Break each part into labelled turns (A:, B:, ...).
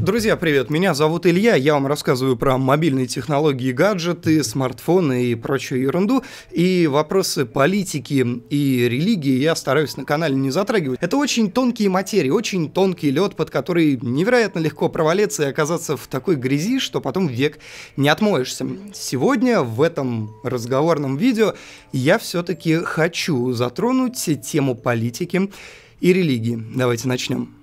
A: Друзья, привет, меня зовут Илья, я вам рассказываю про мобильные технологии, гаджеты, смартфоны и прочую ерунду, и вопросы политики и религии я стараюсь на канале не затрагивать. Это очень тонкие материи, очень тонкий лед, под который невероятно легко провалиться и оказаться в такой грязи, что потом век не отмоешься. Сегодня в этом разговорном видео я все-таки хочу затронуть тему политики и религии. Давайте начнем.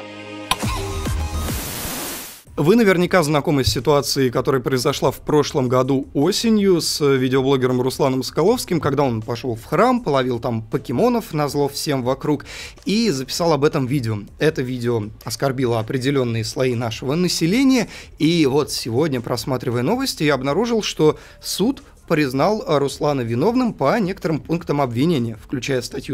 A: Вы наверняка знакомы с ситуацией, которая произошла в прошлом году осенью с видеоблогером Русланом Соколовским, когда он пошел в храм, половил там покемонов назло всем вокруг и записал об этом видео. Это видео оскорбило определенные слои нашего населения, и вот сегодня, просматривая новости, я обнаружил, что суд признал Руслана виновным по некоторым пунктам обвинения, включая статью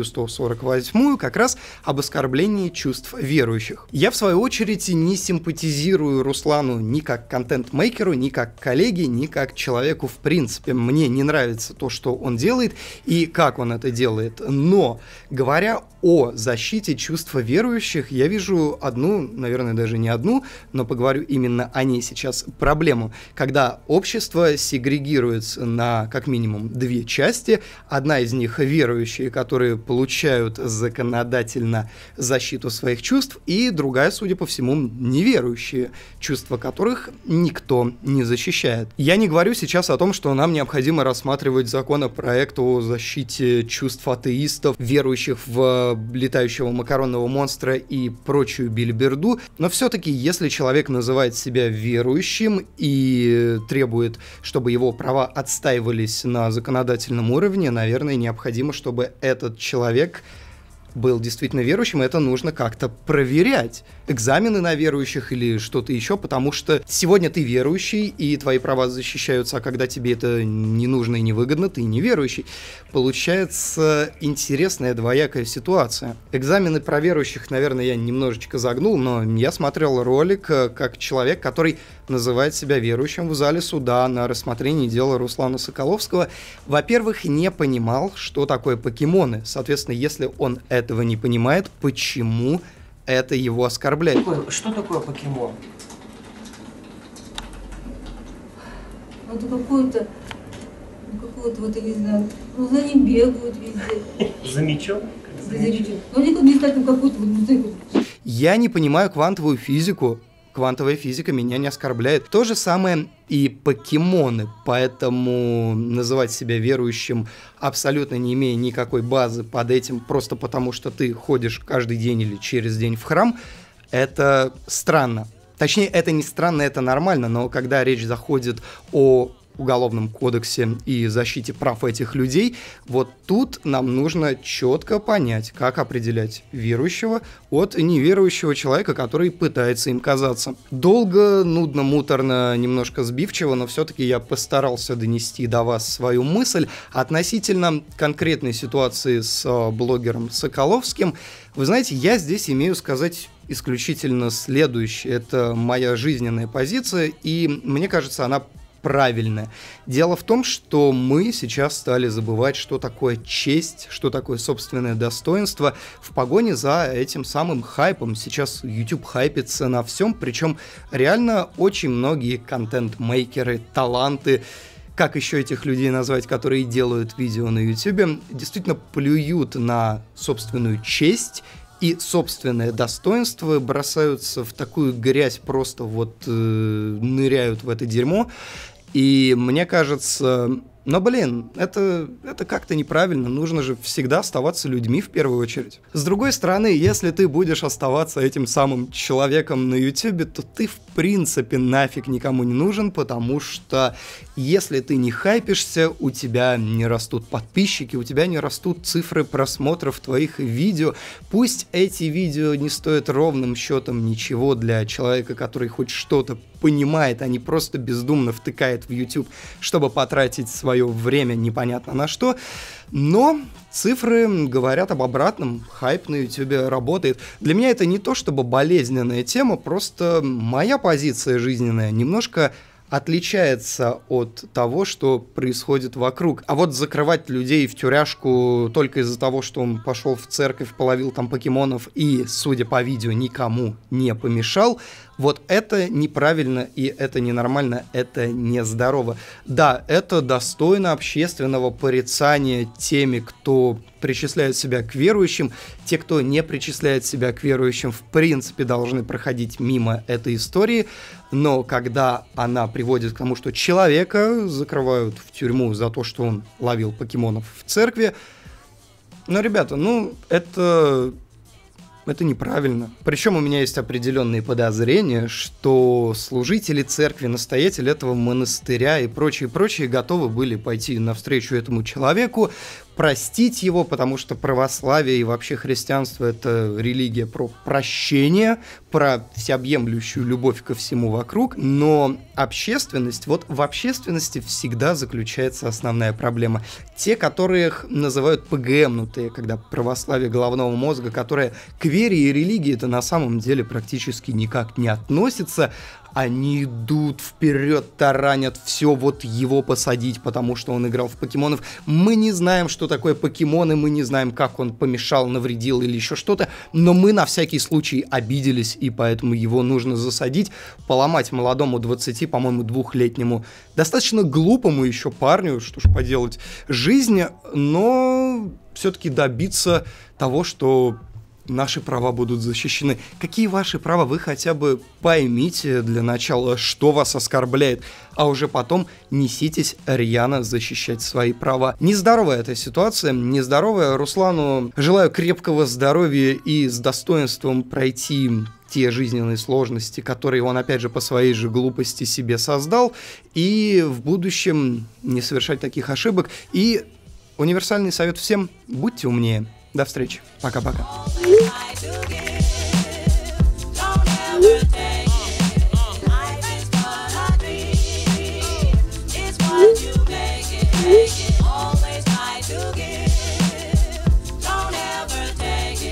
A: 148 как раз об оскорблении чувств верующих. Я, в свою очередь, не симпатизирую Руслану ни как контент-мейкеру, ни как коллеге, ни как человеку в принципе. Мне не нравится то, что он делает и как он это делает. Но, говоря о защите чувств верующих, я вижу одну, наверное, даже не одну, но поговорю именно о ней сейчас, проблему, когда общество сегрегируется на как минимум две части. Одна из них верующие, которые получают законодательно защиту своих чувств, и другая, судя по всему, неверующие, чувства которых никто не защищает. Я не говорю сейчас о том, что нам необходимо рассматривать законопроект о защите чувств атеистов, верующих в летающего макаронного монстра и прочую бильберду, но все-таки, если человек называет себя верующим и требует, чтобы его права отстаивались на законодательном уровне, наверное, необходимо, чтобы этот человек был действительно верующим, и это нужно как-то проверять. Экзамены на верующих или что-то еще, потому что сегодня ты верующий, и твои права защищаются, а когда тебе это не нужно и не выгодно, ты не верующий. Получается интересная двоякая ситуация. Экзамены про верующих, наверное, я немножечко загнул, но я смотрел ролик как человек, который называет себя верующим в зале суда на рассмотрении дела Руслана Соколовского. Во-первых, не понимал, что такое покемоны. Соответственно, если он этого не понимает, почему это его оскорбляет?
B: Что такое покемон?
C: Это какой-то, вот, я не знаю, ну за ним бегают везде.
B: За мячом?
C: За мячом. Ну они как не знаю, там какой-то вот музыку.
A: Я не понимаю квантовую физику. Квантовая физика меня не оскорбляет. То же самое и покемоны, поэтому называть себя верующим, абсолютно не имея никакой базы под этим, просто потому что ты ходишь каждый день или через день в храм, это странно. Точнее, это не странно, это нормально, но когда речь заходит о Уголовном кодексе и защите прав этих людей, вот тут нам нужно четко понять, как определять верующего от неверующего человека, который пытается им казаться. Долго, нудно, муторно, немножко сбивчиво, но все-таки я постарался донести до вас свою мысль относительно конкретной ситуации с блогером Соколовским. Вы знаете, я здесь имею сказать исключительно следующее. Это моя жизненная позиция, и мне кажется, она правильное. Дело в том, что мы сейчас стали забывать, что такое честь, что такое собственное достоинство в погоне за этим самым хайпом. Сейчас YouTube хайпится на всем, причем реально очень многие контент-мейкеры, таланты, как еще этих людей назвать, которые делают видео на YouTube, действительно плюют на собственную честь и собственное достоинство, бросаются в такую грязь, просто вот ныряют в это дерьмо. И мне кажется, но, блин, это как-то неправильно, нужно же всегда оставаться людьми в первую очередь. С другой стороны, если ты будешь оставаться этим самым человеком на YouTube, то ты в принципе нафиг никому не нужен, потому что если ты не хайпишься, у тебя не растут подписчики, у тебя не растут цифры просмотров твоих видео. Пусть эти видео не стоят ровным счетом ничего для человека, который хоть что-то понимает, а не просто бездумно втыкает в YouTube, чтобы потратить свое время непонятно на что. Но цифры говорят об обратном. Хайп на YouTube работает. Для меня это не то чтобы болезненная тема, просто моя позиция жизненная немножко отличается от того, что происходит вокруг. А вот закрывать людей в тюряшку только из-за того, что он пошел в церковь, половил там покемонов и, судя по видео, никому не помешал, Вот это неправильно, и это ненормально, это нездорово. Да, это достойно общественного порицания теми, кто причисляет себя к верующим. Те, кто не причисляет себя к верующим, в принципе, должны проходить мимо этой истории. Но когда она приводит к тому, что человека закрывают в тюрьму за то, что он ловил покемонов в церкви, ну, ребята, это неправильно. Причем у меня есть определенные подозрения, что служители церкви, настоятель этого монастыря и прочие готовы были пойти навстречу этому человеку, простить его, потому что православие и вообще христианство — это религия про прощение, про всеобъемлющую любовь ко всему вокруг, но общественность, вот в общественности всегда заключается основная проблема. Те, которых называют ПГМнутые, когда православие головного мозга, которое к вере и религии это на самом деле практически никак не относится, они идут вперед, таранят все, вот его посадить, потому что он играл в покемонов. Мы не знаем, что такое покемоны, мы не знаем, как он помешал, навредил или еще что-то, но мы на всякий случай обиделись, и поэтому его нужно засадить, поломать молодому 20, по-моему, 2-летнему, достаточно глупому еще парню, что ж поделать, жизнь, но все-таки добиться того, что наши права будут защищены. Какие ваши права? Вы хотя бы поймите для начала, что вас оскорбляет, а уже потом неситесь рьяно защищать свои права. Нездоровая эта ситуация, нездоровая. Руслану желаю крепкого здоровья и с достоинством пройти те жизненные сложности, которые он, опять же, по своей же глупости себе создал, и в будущем не совершать таких ошибок. И универсальный совет всем: будьте умнее. До встречи. Пока-пока.
B: What you make it.